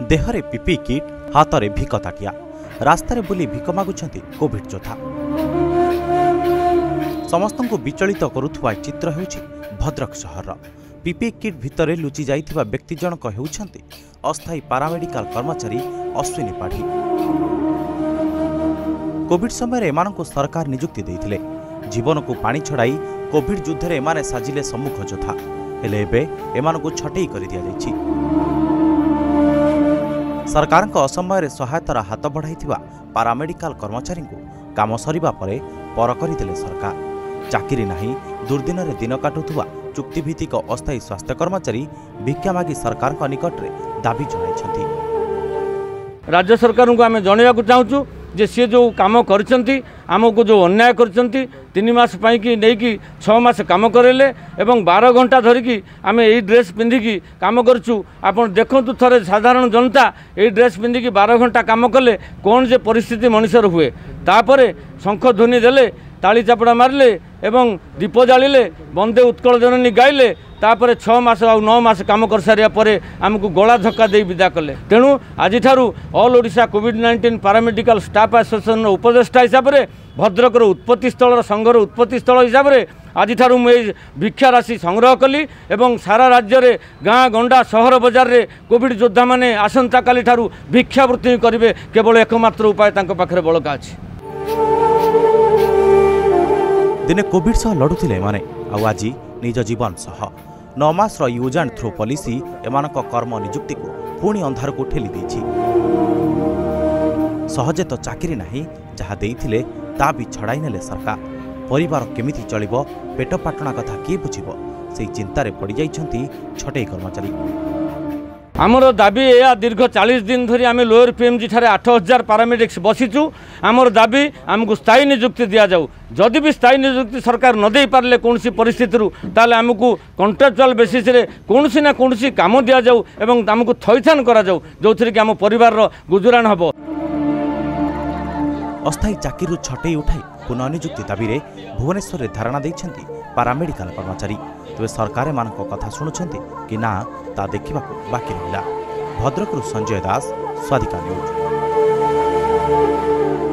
Dehre PP kit हाथ में भिक ताटिया रास्तार बुली भिक मागुंट Covid योद्धा समस्त को विचलित करुवा चित्र होउछि भद्रक सहर पीपी किट भितर लुचि जाइथिबा व्यक्ति जनक हेउछन्ति अस्थायी पारामेडिकल कर्मचारी अश्विनी पाढ़ी। कोविड समय एमानंकु सरकार नियुक्ति देइथिले जीवन को पानी छड़ाई कोविड युद्ध रे एमाने साजिले सम्मुख योद्धा हेले एबे एमानंकु छटेई करि दिया जाइछि। सरकार असमय सहायतार हाथ बढ़ाई पारामेडिकल कर्मचारी को काम सरिबा परे पर करदेले सरकार चाकरी नहीं दुर्दिन रे दिन काटुवा चुक्तिभित्तिक अस्थायी स्वास्थ्य कर्मचारी भिक्षा मागी सरकार निकट में दाबी जणाइछन्ति। राज्य सरकार को आम जनवाक चाहूँ जे सी जो काम करमको जो अन्याय कर 3 मास कि नहीं 6 मास काम करेले एवं 12 घंटा धरिकी आम यही ड्रेस पिंधिकी काम करूँ। आप देखु थे साधारण जनता यही ड्रेस पिंधिकी 12 घंटा काम कले कौन जे परिस्थिति मनुष्यर हुए तापर शंख ध्वनि देले ताली चापड़ा मारे एवं दीप जाले वंदे उत्कल जननी गाइले तापर 6 मास आ 9 मास काम कर सारिया परे आमको गला धक्का दे विदा कले। तेणु आज ऑल ओडिशा कोविड-19 पारामेडिकल स्टाफ एसोसिएशन उपदेष्टा हिसाब से भद्रकर उत्पत्ति स्थल संघर उत्पत्ति स्थल हिसाब से आज मुझे भिक्षा राशि संग्रह कली एवं सारा राज्य में गाँ गंडा सहर बजार रे कोविड योद्धा माने आसंता काली ठारू भिक्षावृत्ति करेंगे केवल एकमात्र उपाय पाखे बड़का अच्छी। दिने कोविड सह लड़ुले माने आज निज जीवन सह 9 मास यूज एंड थ्रो पॉलिसी एमानक कर्म नियुक्ति को पुणी अंधार को ठेली देछि। सहजे तो चाकरी नहीं जहाँ देइथिले ता भी छड़ाई नेले सरकार परिवार केमिति चलिबो पेट पाटना कथा किए बुझिबो से चिंतार पड़ जाइछन्ति छटेई कर्मचारी। आमर दाबी या दीर्घ 40 दिन धरी आम लोअर पीएमजी ठारे 8000 पारामेडिक्स बसीचु। आमर दाबी आमको स्थायी नियुक्ति दि जाऊ जदि भी स्थायी नियुक्ति सरकार न दे पारे कौन परिस्थिति ताले आमको कॉन्ट्रैक्चुअल बेसिस रे कौन ना कौन काम दि जाऊ एवं आमको थैथान करा जाऊ जो थी कि आम परिवार गुजराण हम। अस्थायी चाकरी छटेई उठाई पुनः नियुक्ति दाबी रे भुवनेश्वर धारणा देइछन्ति पारामेडिकल कर्मचारी। तेज सरकार मानक कथा शुणुछन्ति कि ना ता देखा बाकी रहा। भद्रकरू संजय दास, स्वाधिका न्यूज।